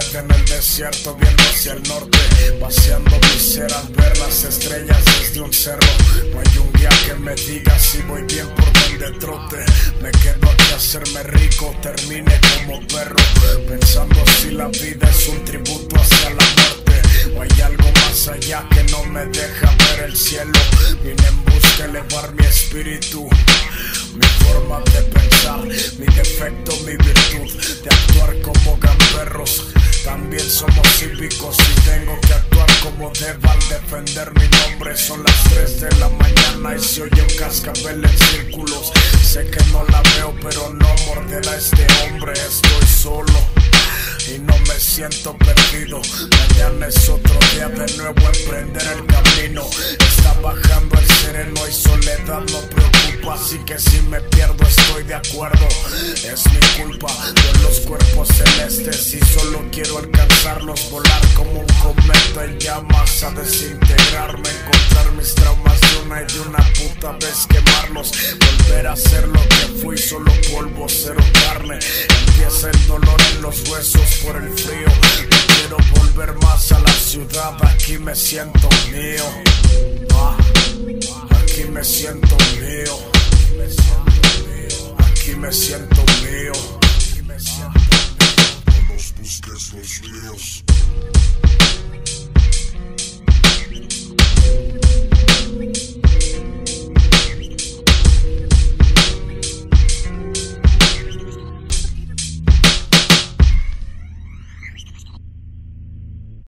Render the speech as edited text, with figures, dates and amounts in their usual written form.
perderte en el desierto viendo hacia el norte, vaciando mi ser al ver las estrellas desde un cerro. No hay un guía que me diga si voy bien por donde trote. Me quedo aquí a hacerme rico, termine como perro, pensando si la vida es un tributo hacia la muerte o hay algo más allá que no me deja ver el cielo. Vine en busca de elevar mi espíritu, mi forma de pensar, mi defecto, mi virtud, de actuar como gamberros. También somos cívicos y tengo que actuar como deba al defender mi nombre. Son las 3 de la mañana y se oye un cascabel en círculos. Sé que no la veo pero no morderá este hombre. Estoy solo y no me siento perdido. Mañana es otro día, de nuevo emprender el camino. Está bajando el sereno y soledad no preocupa, así que si me pierdo estoy de acuerdo. Es mi culpa de los cuerpos celestes y solo quiero alcanzarlos, volar como un cometa en llamas a desintegrarme, encontrar mis traumas de una puta vez, quemarlos, volver a ser lo que fui, solo polvo, cero carne. Empieza el dolor en los huesos por el frío. No quiero volver más a la ciudad, aquí me siento mío. Aquí me siento mío. Aquí me siento mío. No los busques los ríos.